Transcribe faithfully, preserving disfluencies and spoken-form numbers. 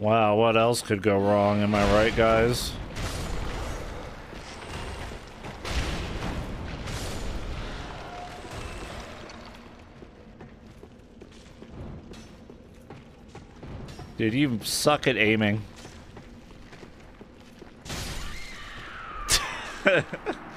Wow, what else could go wrong? Am I right, guys? Dude, you suck at aiming.